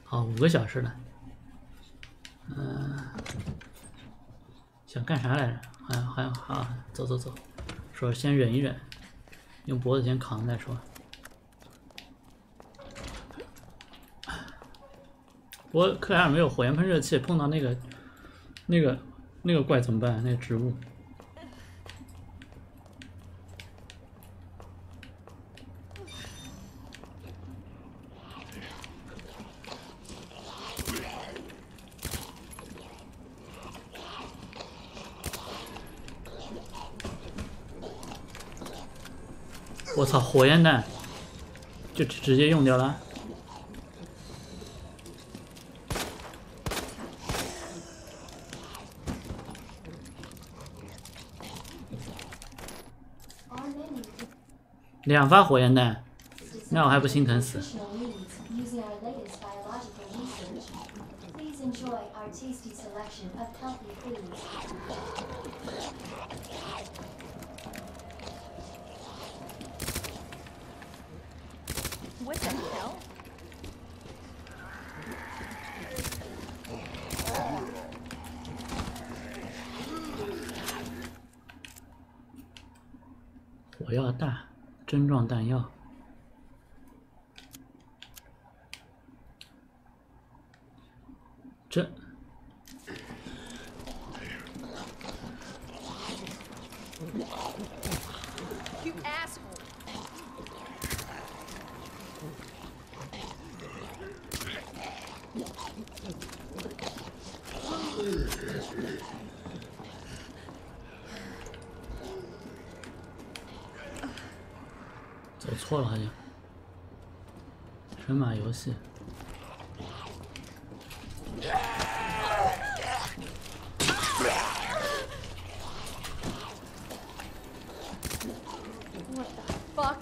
好，5个小时了。想干啥来着？好，走。说先忍一忍，用脖子先扛再说。不过克莱尔没有火焰喷射器，碰到那个怪怎么办？那个植物。我操，火焰弹就直接用掉了。2发火焰弹，那我还不心疼死？ Using our latest biological research. Please enjoy our tasty selection of healthy foods. What the hell? 火药大，针状弹药。这。 You asshole! 走错了好像。神马游戏。 What the fuck?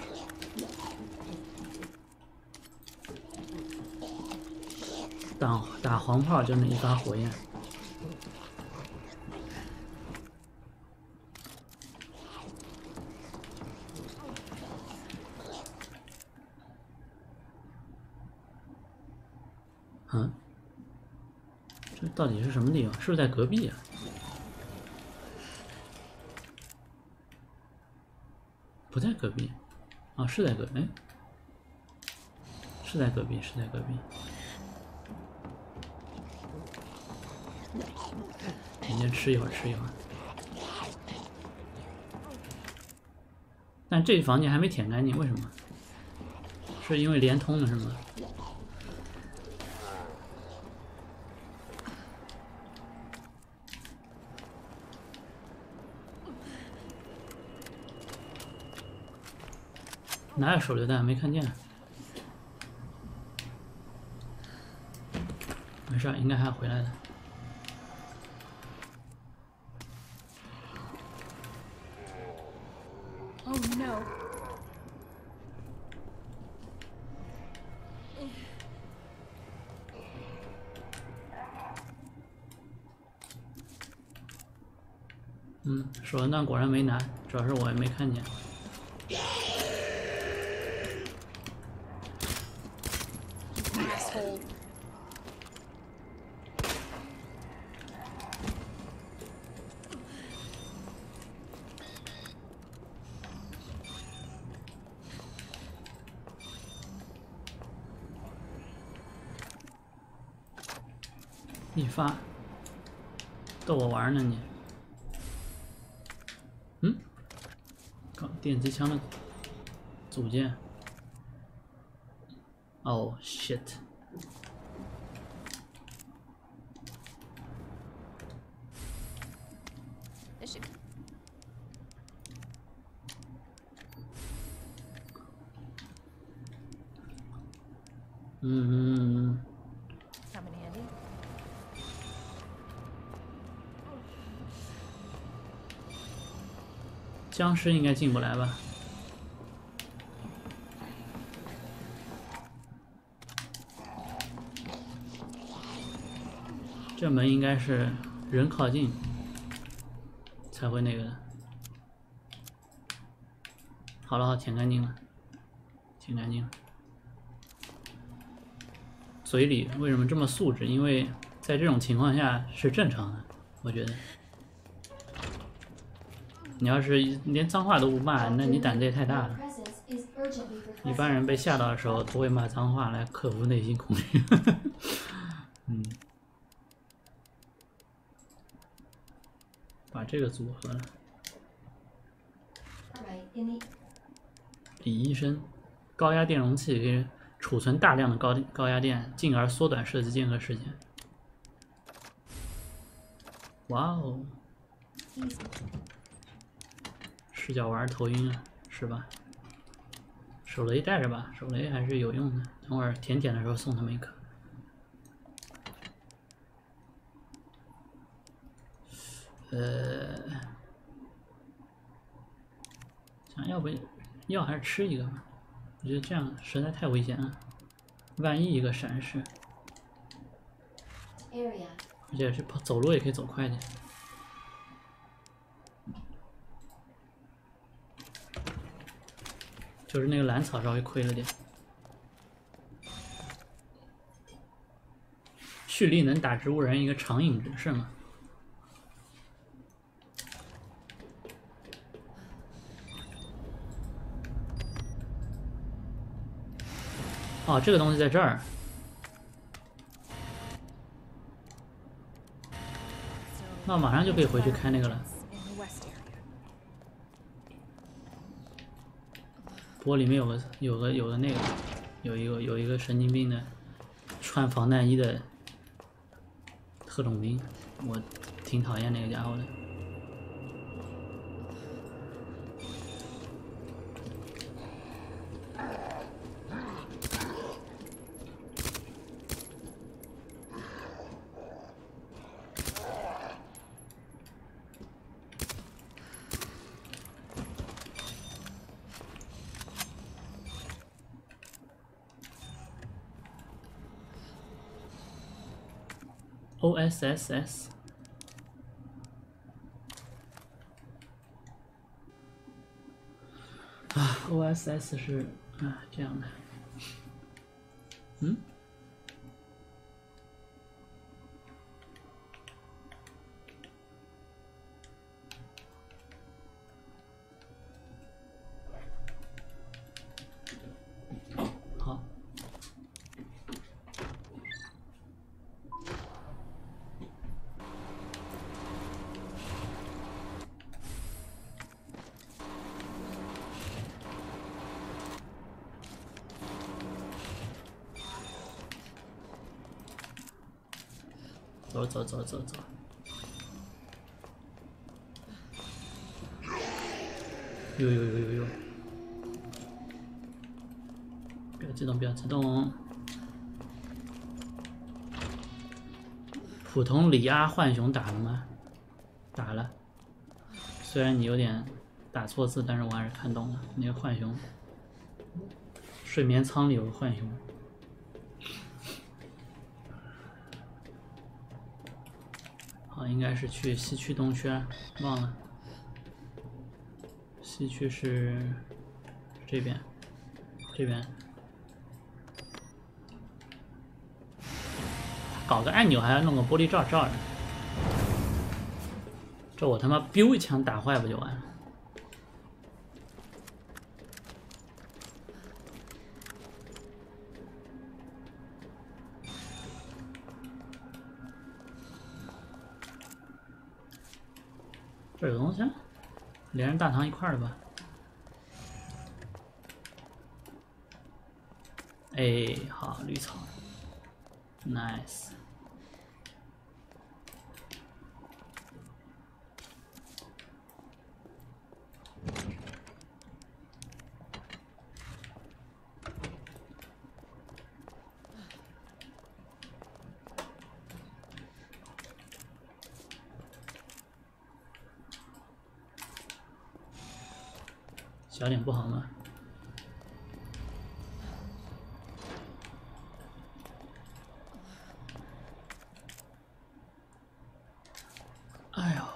打黄炮就那一发火焰。嗯，这到底是什么地方？是不是在隔壁啊？不在隔壁，啊，是在隔壁，哎，是在隔壁，是在隔壁。你先吃一会儿，吃一会儿。但这房间还没舔干净，为什么？是因为连通了是吗？ 哪有手榴弹？没看见。没事，应该还回来的。 Oh no! 手榴弹果然没拿，主要是我也没看见。 Asshole! 一发，逗我玩呢你？搞电击枪的组件。Oh shit！ This should. 嗯。 Come in handy. 僵尸应该进不来吧？这门应该是人靠近才会那个的。好了，舔干净了，舔干净了。 嘴里为什么这么素质？因为在这种情况下是正常的，我觉得。你要是连脏话都不骂，那你胆子也太大了。 Presence is urgently 一般人被吓到的时候都会骂脏话来克服内心恐惧。嗯，把这个组合了。 Right in the 李医生，高压电容器可以储存大量的高压电，进而缩短射击间隔时间。哇哦， easy. 视角玩头晕啊，是吧？手雷带着吧，手雷还是有用的。等会儿舔舔的时候送他们一颗。想要不要还是吃一个吧？我觉得这样实在太危险了，万一一个闪失， Area. 而且是走路也可以走快点。就是那个蓝草稍微亏了点。蓄力能打植物人一个长影值是吗？哦，这个东西在这儿。 那马上就可以回去开那个了。不过里面有个那个，有一个神经病的穿防弹衣的特种兵，我挺讨厌那个家伙的。OSSS 啊 ，OSS 是啊这样的，嗯，好。 走。呦！不要激动。普通里阿浣熊打了吗？打了。虽然你有点打错字，但是我还是看懂了。那个浣熊，睡眠舱里有个浣熊。 好，应该是去西区、东区啊，忘了。西区是这边，搞个按钮还要弄个玻璃罩罩着，这我他妈 biu 一枪打坏不就完了？这有东西啊，连着大堂一块儿的吧？哎，好，绿草 ，nice。小点不好吗？哎呦，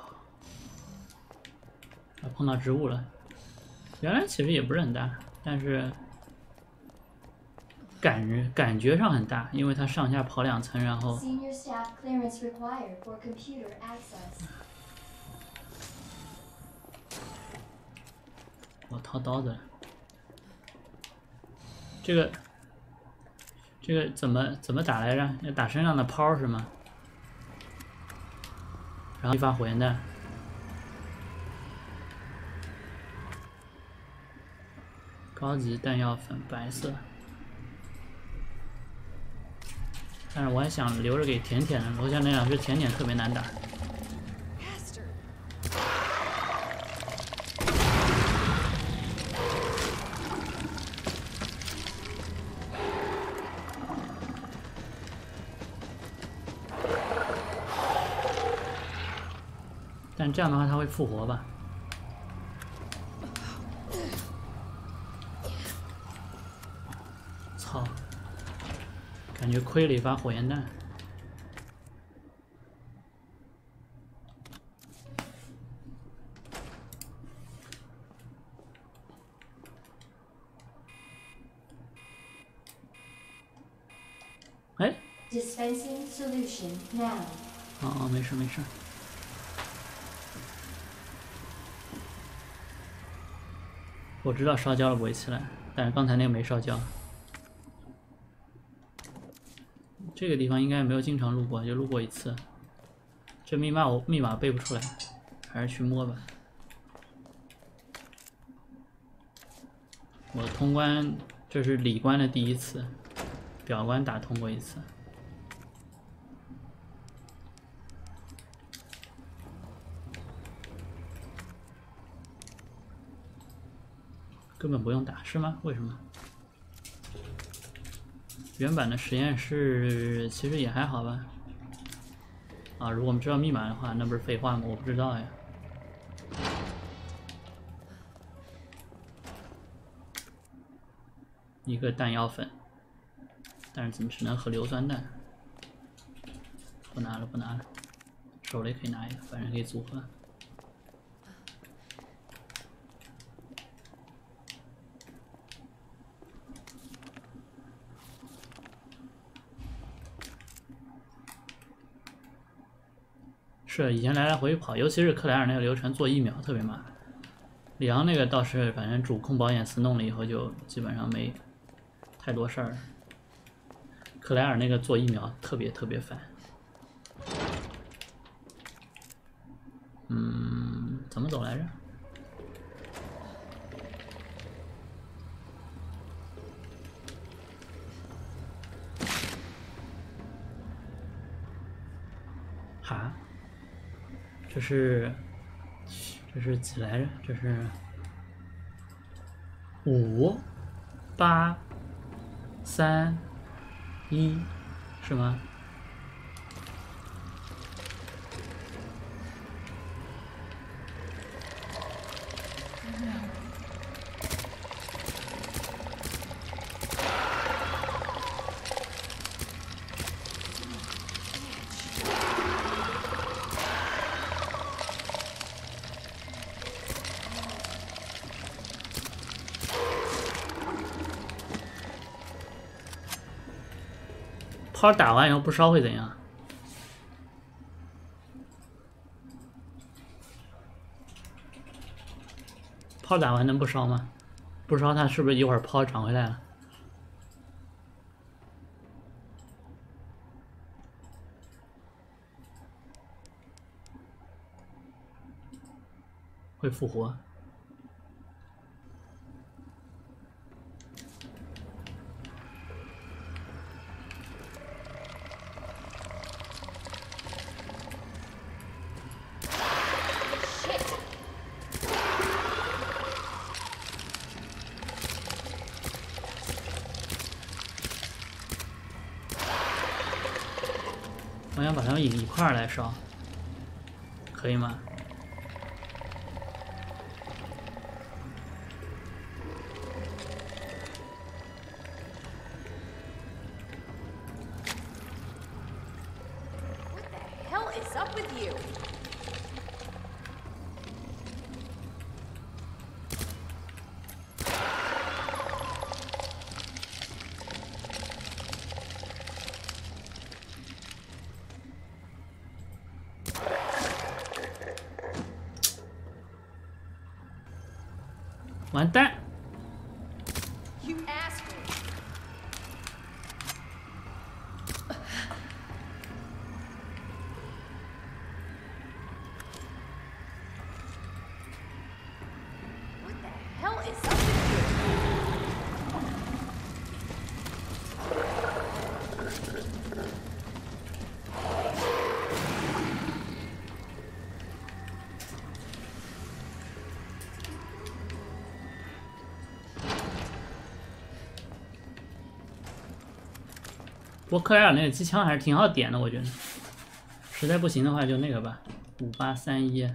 碰到植物了。原来其实也不是很大，但是感觉上很大，因为它上下跑2层，然后 Senior staff clearance required for computer access. 我掏刀子了。这个怎么打来着？要打身上的泡是吗？然后一发火焰弹。高级弹药粉，白色。但是我还想留着给甜甜的，楼下那2只甜甜特别难打。但这样的话，它会复活吧？操！感觉亏了一发火焰弹。哎， Dispensing solution now. 哦，没事没事。我知道烧焦了不会起来，但是刚才那个没烧焦。这个地方应该没有经常路过，就路过一次。这密码我密码背不出来，还是去摸吧。我通关这是里关的第1次，表关打通过1次。根本不用打是吗？为什么？原版的实验室其实也还好吧。啊，如果我们知道密码的话，那不是废话吗？我不知道呀。一个弹药粉，但是只能和硫酸弹。不拿了，不拿了，手雷可以拿一个，反正可以组合。是以前来来回回跑，尤其是克莱尔那个流程做1秒特别慢。里昂那个倒是反正主控保险丝弄了以后就基本上没太多事儿。克莱尔那个做1秒特别烦。怎么走来着？哈？这是几来着？这是5、8、3、1，是吗？炮打完以后不烧会怎样？炮打完能不烧吗？不烧它是不是一会儿炮涨回来了？会复活？我想把它们一块儿来烧，可以吗？ 完蛋！ You asshole! What the hell is up with you? 不过克莱尔那个机枪还是挺好点的，我觉得。实在不行的话就那个吧，5831。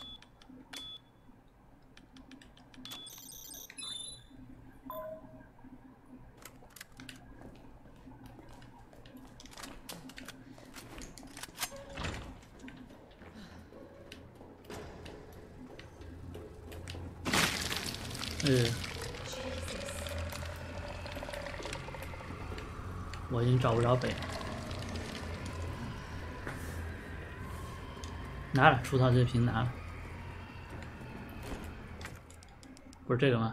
我已经找不着北了。拿了，出套这瓶拿了。不是这个吗？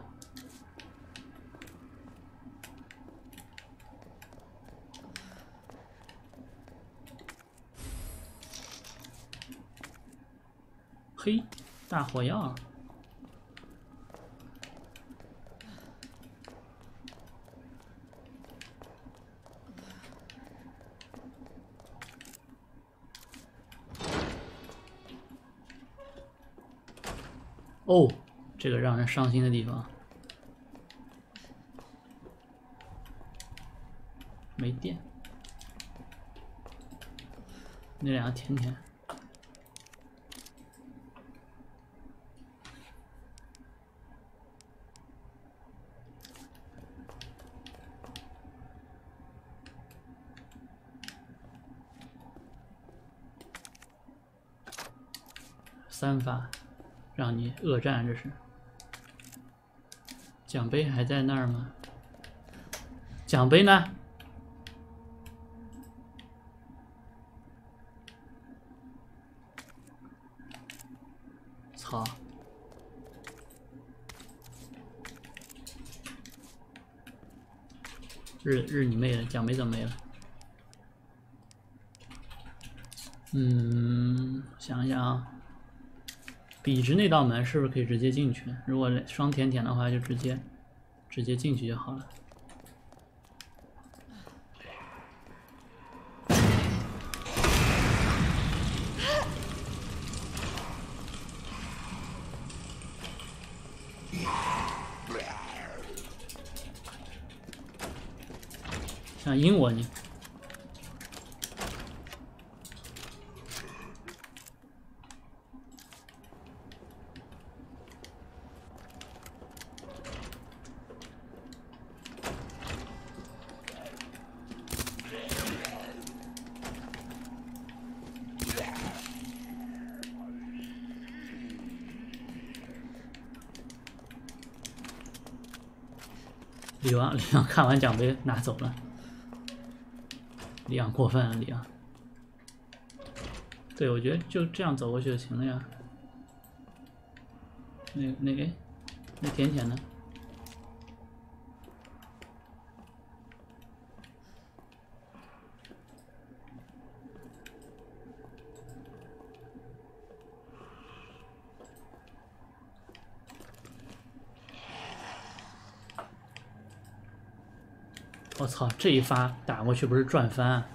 嘿，大火药。哦，这个让人伤心的地方，没电。那两个甜甜，3发。让你恶战，这是。奖杯还在那儿吗？奖杯呢？操！日你妹的，奖杯怎么没了？想想啊。笔直那道门是不是可以直接进去？如果双甜甜的话，就直接进去就好了。想阴我你？李昂看完奖杯拿走了，李昂过分了，李昂。对，我觉得就这样走过去就行了呀。那甜甜呢？我操，这一发打过去不是转翻啊！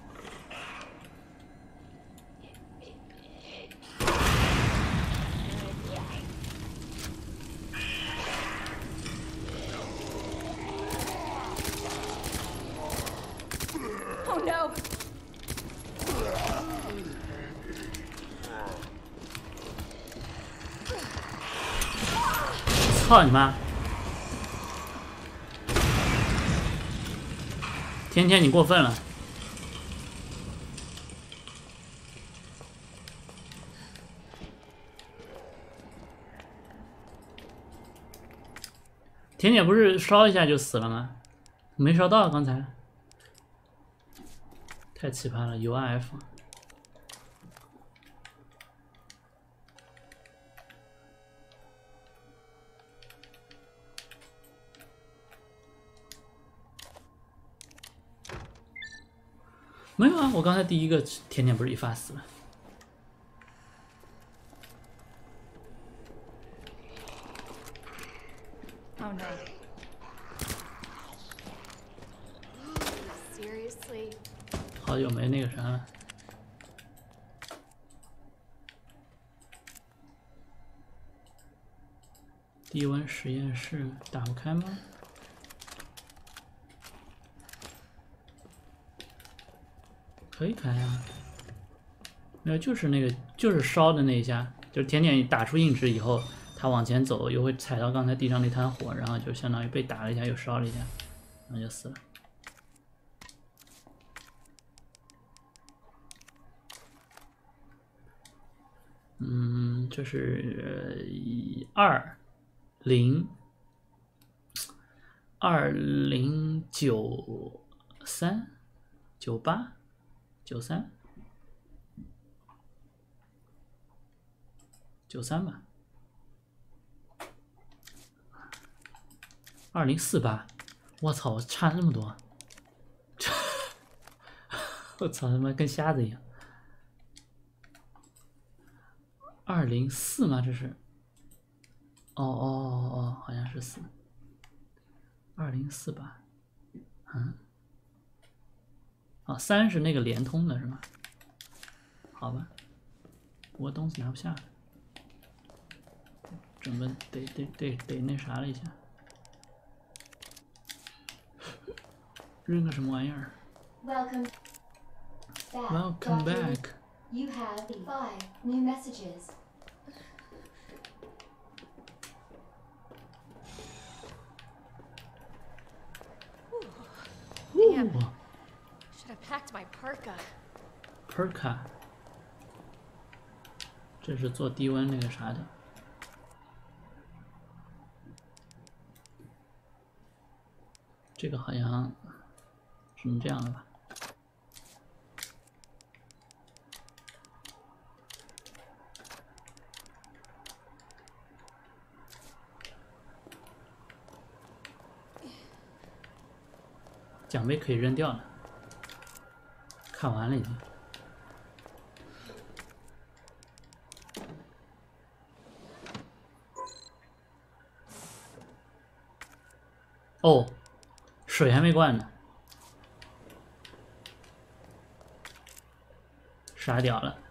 操你妈！甜甜，你过分了！甜甜不是烧一下就死了吗？没烧到，刚才太奇葩了 ，URF。 没有啊，我刚才第一个甜甜不是一发死了？ Oh no. Seriously? 好久没那个啥了。低温实验室打不开吗？可以开啊。没有，就是那个，就是烧的那一下，就是甜甜打出硬直以后，他往前走，又会踩到刚才地上那滩火，然后就相当于被打了一下，又烧了一下，然后就死了。嗯，这是2093吧，2048，我操，差那么多，我操他妈跟瞎子一样。204吗？这是？哦，好像是4。2048，嗯，哦，3是那个联通的是吗？好吧，不过东西拿不下了，整个得那啥了一下，扔个什么玩意儿 Welcome back. ？Welcome Dr. back。 You have 5 new messages. Damn. 哇 Should have packed my parka. ，Perka， 这是做低温那个啥的。这个好像只能这样了吧？奖杯可以扔掉了，看完了已经。哦，水还没灌呢，傻屌了。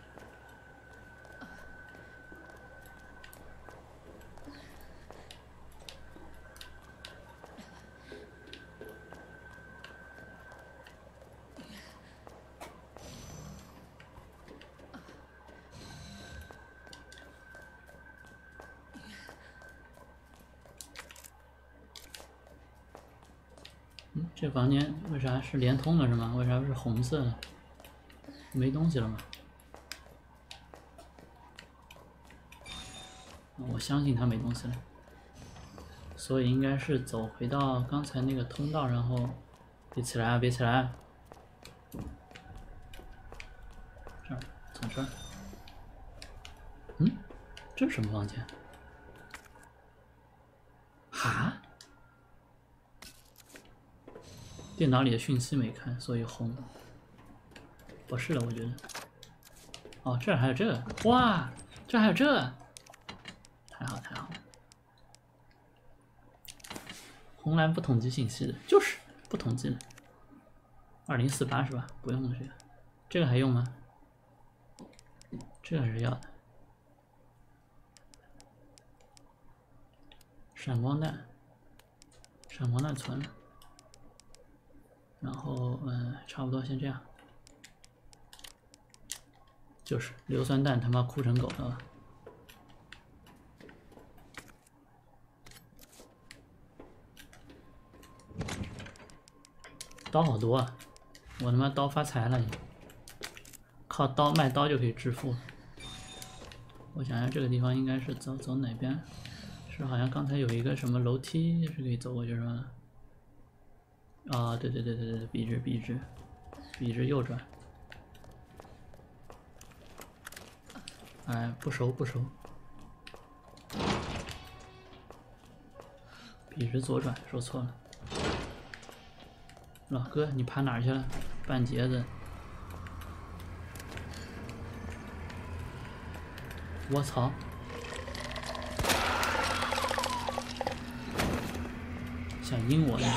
这房间为啥是联通的是吗？为啥是红色的？没东西了吗？我相信他没东西了，所以应该是走回到刚才那个通道，然后别起来啊，别起来啊！这儿，从这儿。嗯，这是什么房间？哈？电脑里的讯息没看，所以红。不是了，我觉得。哦，这儿还有这个，哇，这儿还有这个，太好太好了。红蓝不统计信息的，就是不统计的。2048是吧？不用了这个，这个还用吗？这个还是要的。闪光弹，闪光弹存了。然后差不多先这样。就是硫酸弹他妈哭成狗了吧？刀好多啊！我他妈刀发财了，靠刀卖刀就可以致富。我想想这个地方应该是走哪边？是好像刚才有一个什么楼梯是可以走过去是吧？啊，对，笔直右转。哎，不熟。笔直左转，说错了。老哥，你爬哪儿去了？半截子。 我操！想阴我呢？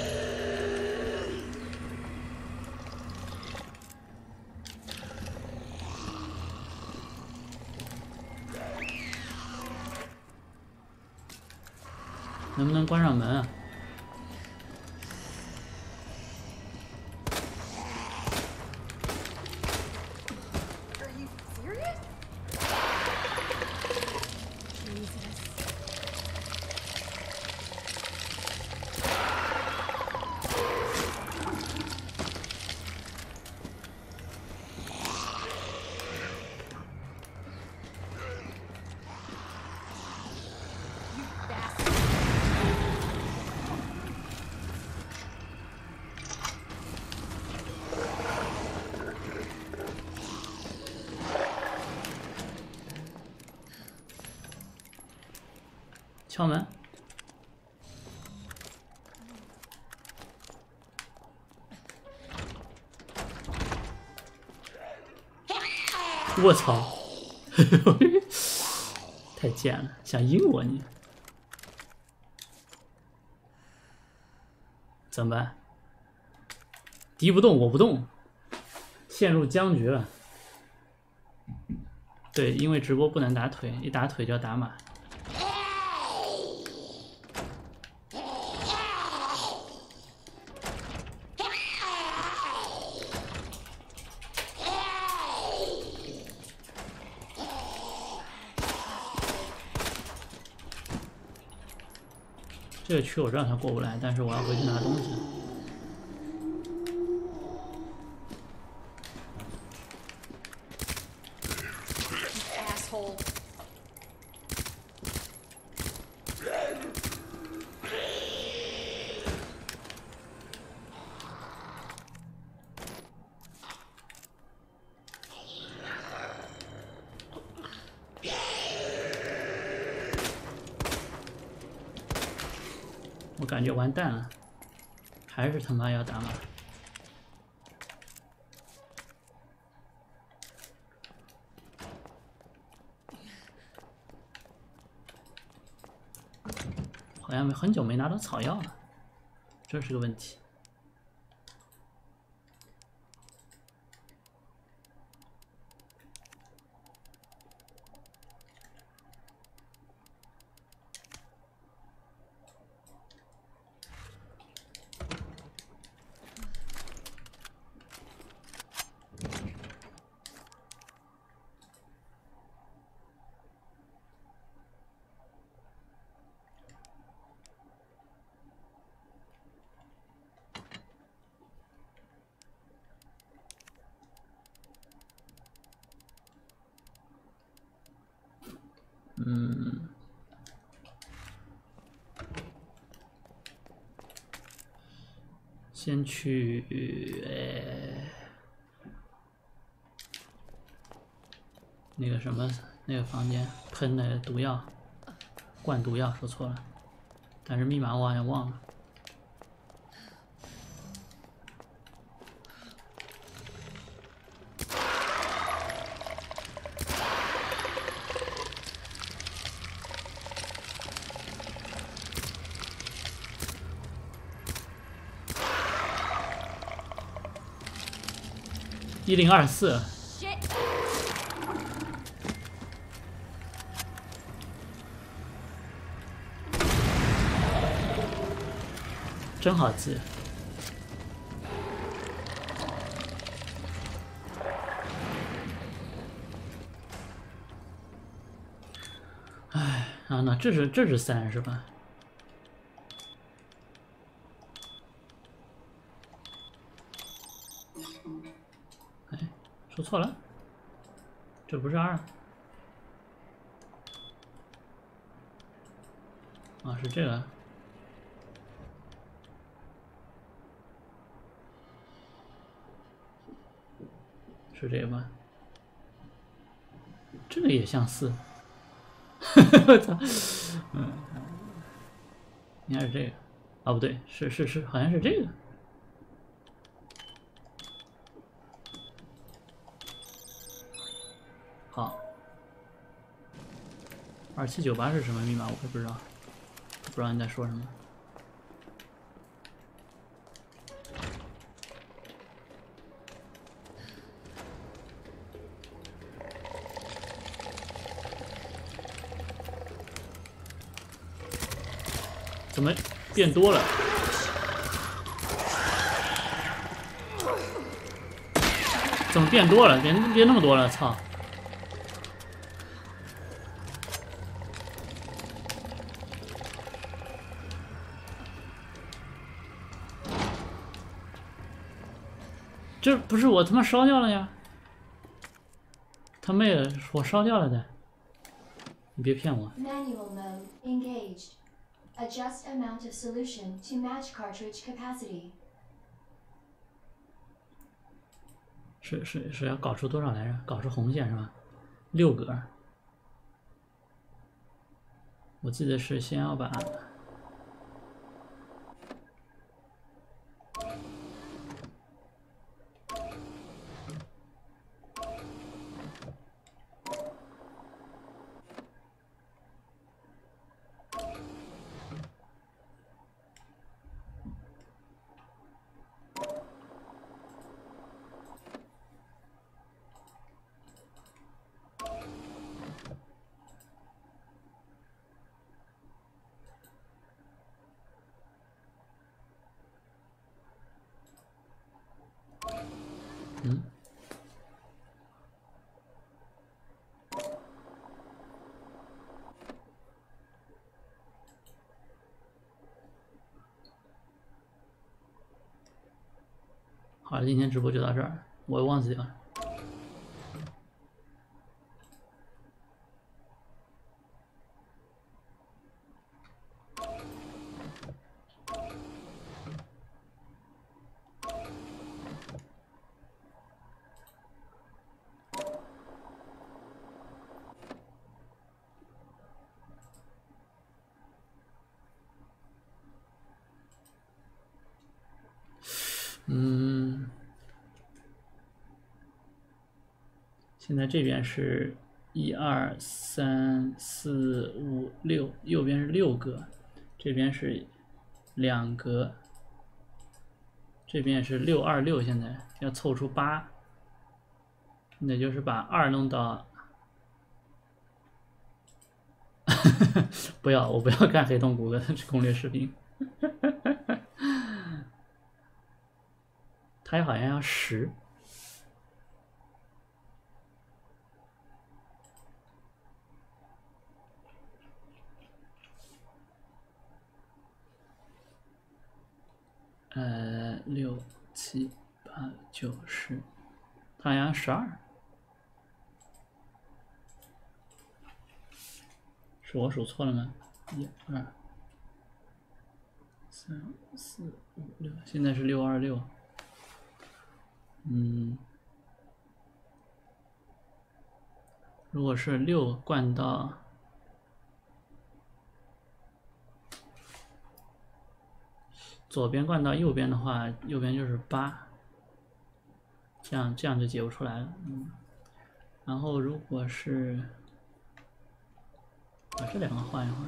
能不能关上门啊？ Are you serious? Jesus. 敲门。我操！太贱了，想阴我你？怎么办？敌不动我不动，陷入僵局了。对，因为直播不能打腿，一打腿就要打码。 这个区我知道他过不来，但是我要回去拿东西。 Asshole. 我感觉完蛋了，还是他妈要打码。好像很久没拿到草药了，这是个问题。先去那个什么那个房间喷的毒药，灌毒药说错了，但是密码我好像忘了。1024， Shit. 真好记。哎，啊，那这是3是吧？哎，说错了，这不是2。啊，是这个。是这个吗？这个也像4。我操！应该是这个。啊，不对，是，好像是这个。好， 2798是什么密码？我也不知道，不知道你在说什么。怎么变多了？怎么变多了？变那么多了，操！这不是我他妈烧掉了呀！他妹的，我烧掉了的！你别骗我。 Manual mode engaged. Adjust amount of solution to match cartridge capacity. 是要搞出多少来着？搞出红线是吧？6格。我记得是先要把。好了，今天直播就到这儿，我忘记了。现在这边是1、2、3、4、5、6，右边是6个，这边是2格，这边是626，现在要凑出8，那就是把2弄到，不要，我不要看黑洞谷歌的攻略视频，它好像要10。6、7、8、9、10，它好像12，是我数错了吗？1、2、3、4、5、6，现在是626。如果是6灌到。左边灌到右边的话，右边就是8，这样就解不出来了。然后如果是把这2个换一换，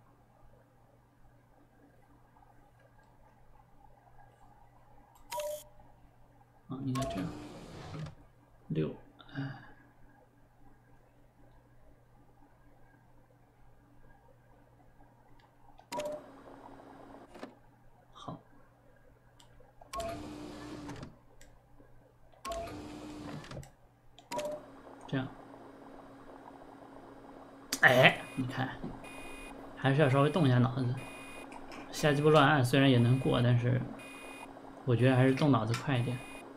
应该这样，6，这样，哎，你看，还是要稍微动一下脑子。瞎鸡巴乱按虽然也能过，但是我觉得还是动脑子快一点。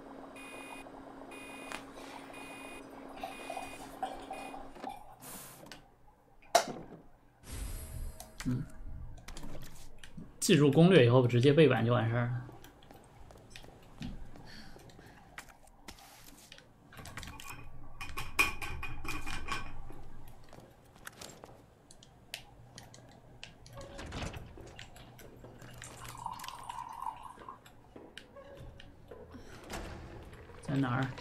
记住攻略以后，直接背板就完事儿了。在哪儿？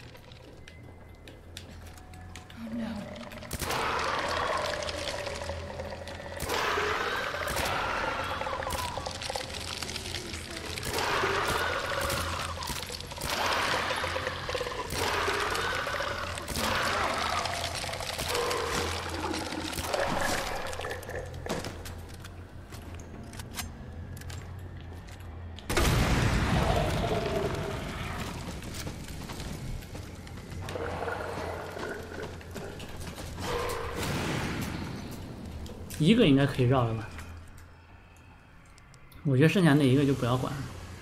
一个应该可以绕了吧？我觉得剩下那一个就不要管了。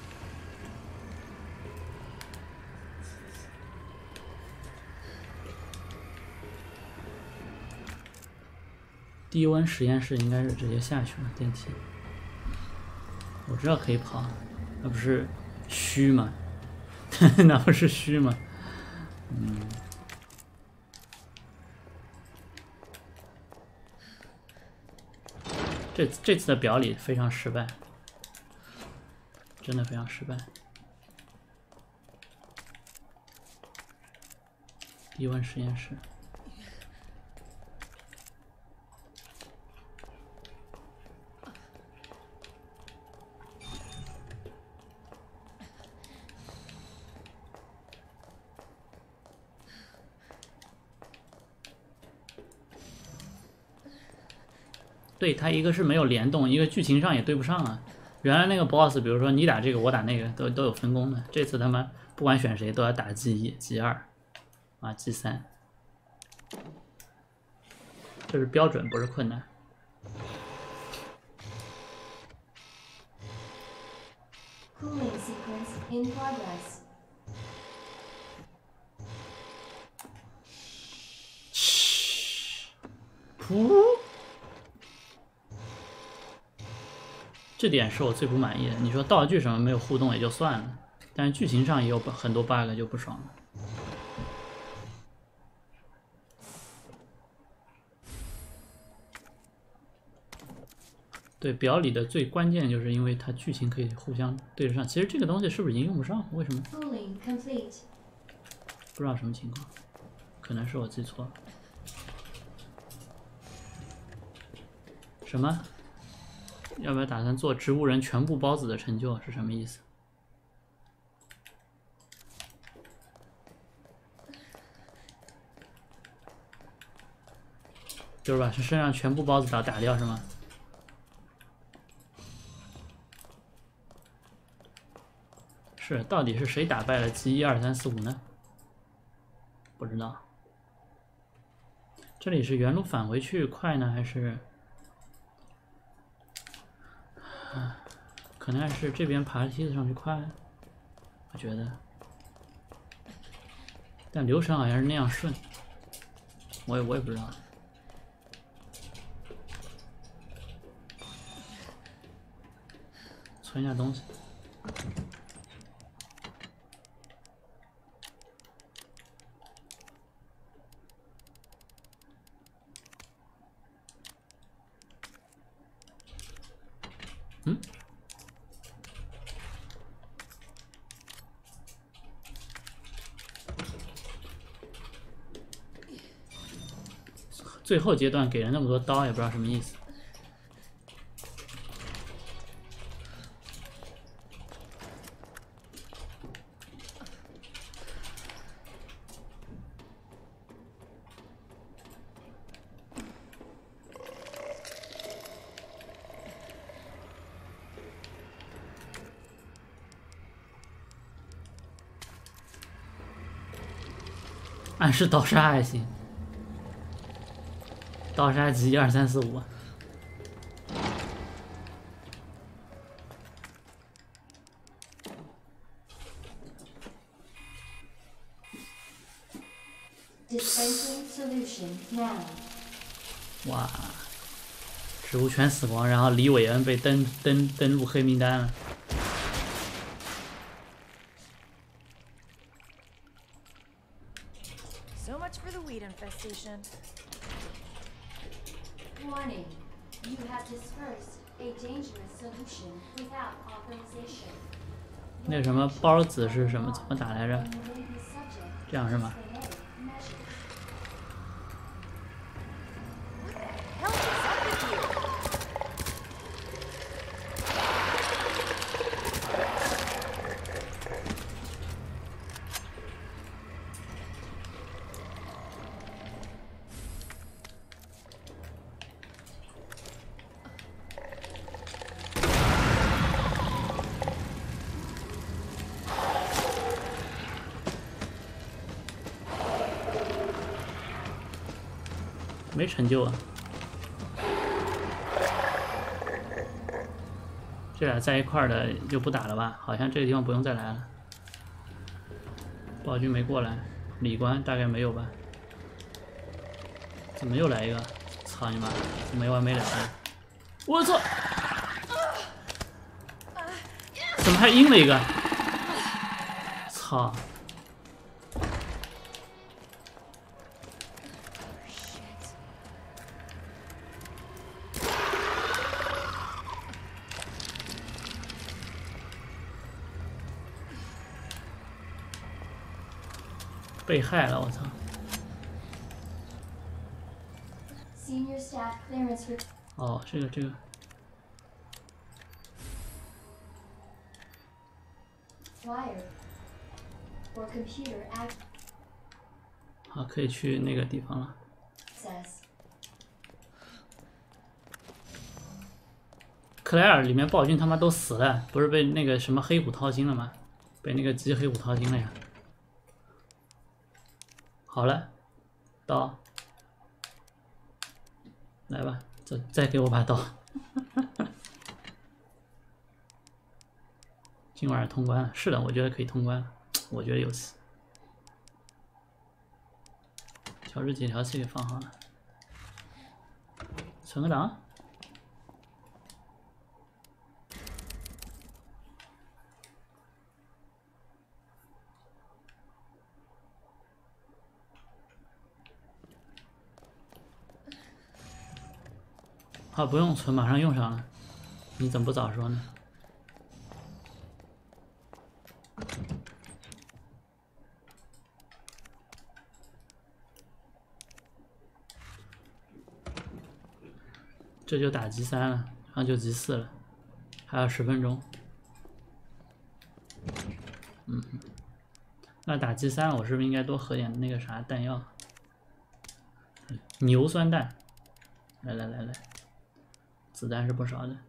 低温实验室应该是直接下去了电梯。我知道可以跑，那不是虚吗？那不是虚吗？这次的表里非常失败，真的非常失败。低温实验室。对，它一个是没有联动，一个剧情上也对不上啊。原来那个 boss， 比如说你打这个，我打那个，都有分工的。这次他妈不管选谁都要打 G1、G2，啊 G3，这是标准，不是困难。 Cooling sequence in progress. 噗，这点是我最不满意的。你说道具什么没有互动也就算了，但是剧情上也有很多 bug 就不爽了。对，表里的最关键就是因为它剧情可以互相对得上。其实这个东西是不是已经用不上？为什么？ Cooling complete. 不知道什么情况，可能是我记错了。什么？要不要打算做植物人全部包子的成就是什么意思？就是把身上全部包子打掉是吗？是，到底是谁打败了 G1、2、3、4、5呢？不知道。这里是原路返回去快呢，还是？可能还是这边爬梯子上去快，我觉得。但流程好像是那样顺，我也不知道。存一下东西。嗯？最后阶段给了那么多刀，也不知道什么意思。暗示刀杀还行，刀杀级1、2、3、4、5。 Dispensing solution now. 哇，植物全死光，然后李韦恩被登录黑名单了。 So much for the weed infestation. Warning. You have dispersed a dangerous solution without authorization. 那个什么孢子是什么？怎么打来着？ You may be subject 这样是吗？ to measures. Hell is up with you? 没成就啊。 这俩在一块儿的就不打了吧？好像这个地方不用再来了。暴君没过来，李官大概没有吧？怎么又来一个？操你妈！没完没了的！我操！怎么还阴了一个？操！被害了，我操！ Senior staff clearance re 哦，这个 required. For computer 好，可以去那个地方了。 access. 克莱尔里面暴君他妈都死了，不是被那个什么黑虎掏心了吗？被那个鸡黑虎掏心了呀。好了，刀，来吧，再给我把刀。今晚通关了，是的，我觉得可以通关了，我觉得有戏。乔治解调器给放好了，存个档。 啊，不用存，马上用上了。你怎么不早说呢？这就打级3了，然后就级4了，还要10分钟。那打级3了，我是不是应该多喝点那个啥弹药？牛酸弹，来。 子弹是不少的，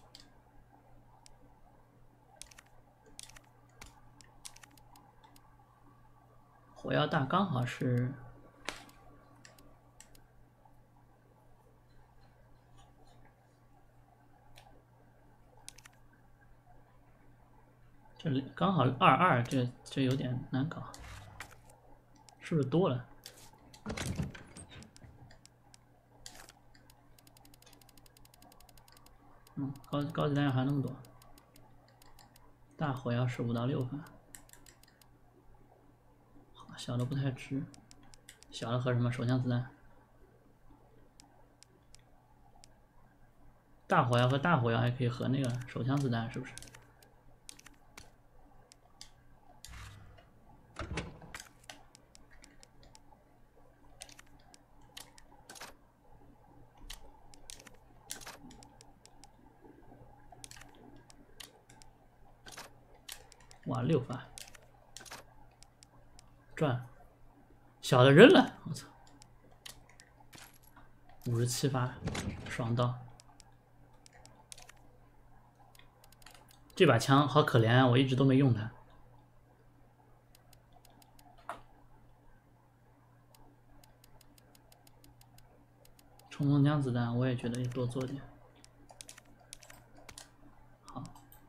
火药大刚好是这里刚好22，这有点难搞，是不是多了？高级弹药还那么多，大火药是5到6发，好，小的不太值，小的和什么手枪子弹？大火药和大火药还可以和那个手枪子弹，是不是？哇，6发，赚，小的扔了，我操，57发，爽到。这把枪好可怜啊，我一直都没用它。冲锋枪子弹我也觉得多做点。好，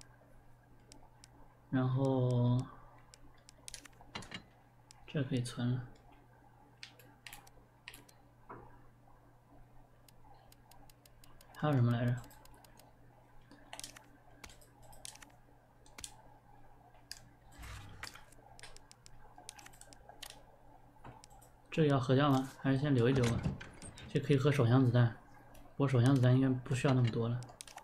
然后这可以存了。还有什么来着？这个要核掉吗？还是先留一留吧？这可以和手枪子弹，不过手枪子弹应该不需要那么多了。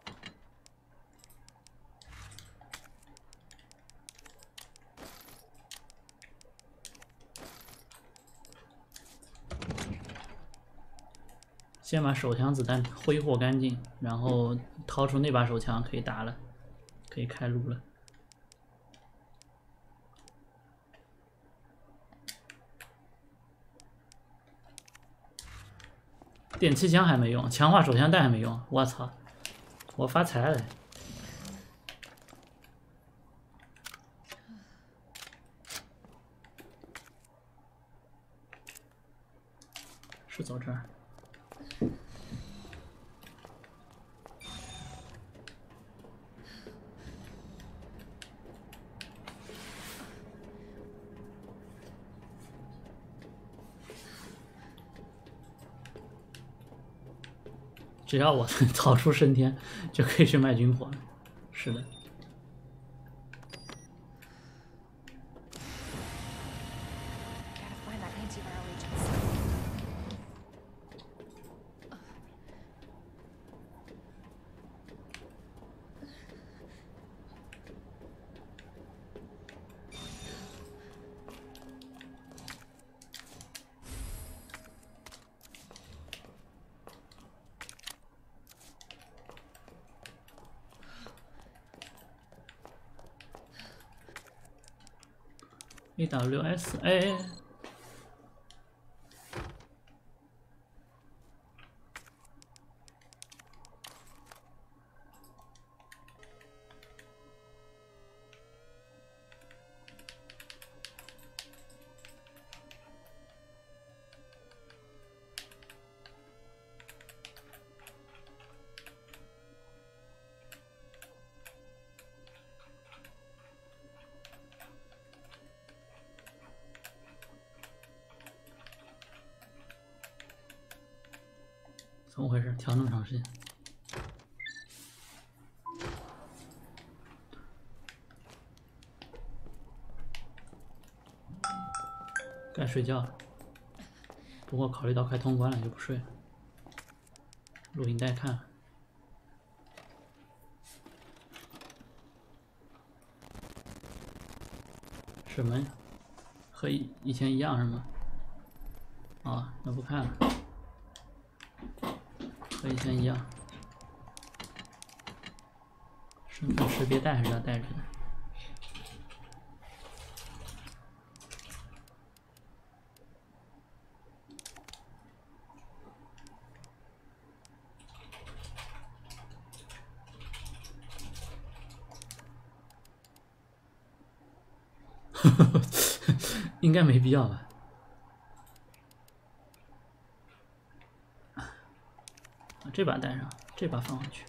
先把手枪子弹挥霍干净，然后掏出那把手枪可以打了，可以开路了。电气枪还没用，强化手枪弹还没用，我操！我发财了。是走这儿。 只要我逃出升天，就可以去卖军火了。是的。 Gotta find that antiviral agent. AWS， 哎，怎么回事？调那么长时间？该睡觉了。不过考虑到快通关了，就不睡了。录影带看了。什么呀？和以前一样是吗？啊，那不看了。和以前一样。身份识别带还是要带着的。应该没必要吧？这把带上，这把放回去。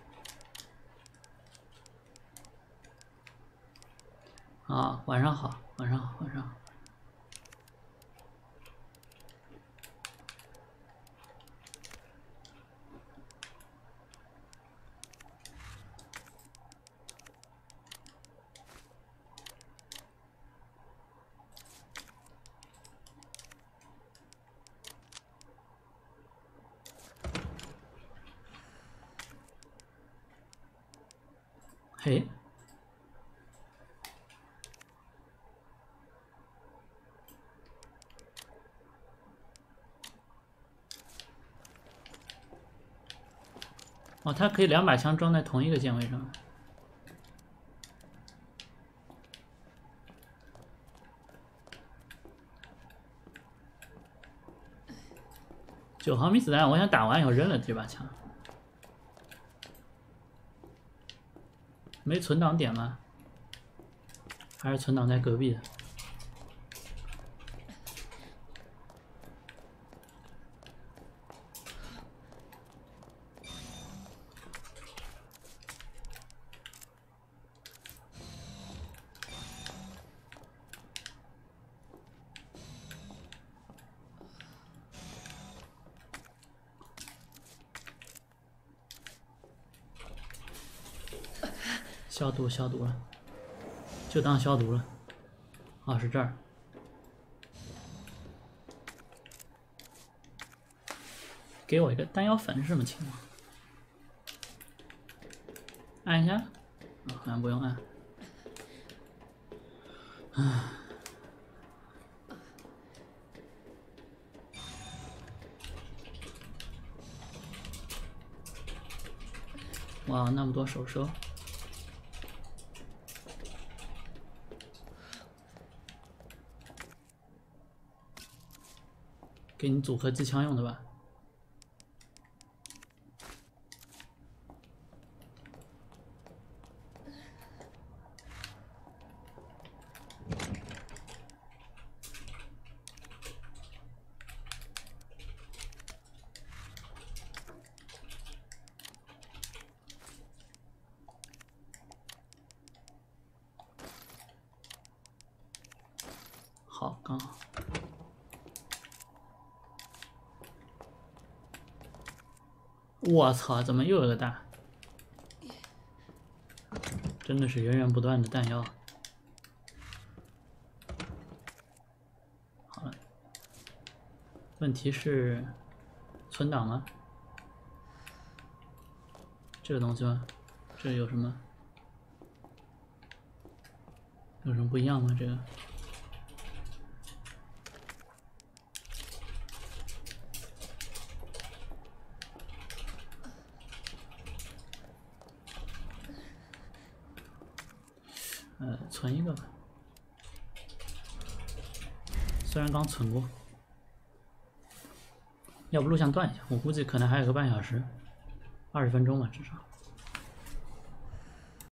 啊，晚上好，晚上好，晚上好。嘿，哦，它可以2把枪装在同一个键位上。9毫米子弹，我想打完以后扔了这把枪。没存档点吗？还是存档在隔壁的？消毒消毒了，就当消毒了。啊，是这儿。给我一个弹药粉是什么情况？按一下，好像不用按。哇，那么多手收。给你组合机枪用的吧？好，刚好。 我操，怎么又有个大？真的是源源不断的弹药。好了，问题是存档吗？这个东西吗？这有什么？有什么不一样吗？这个？存一个吧。虽然刚存过，要不录像断一下，我估计可能还有个半小时，20分钟吧，至少。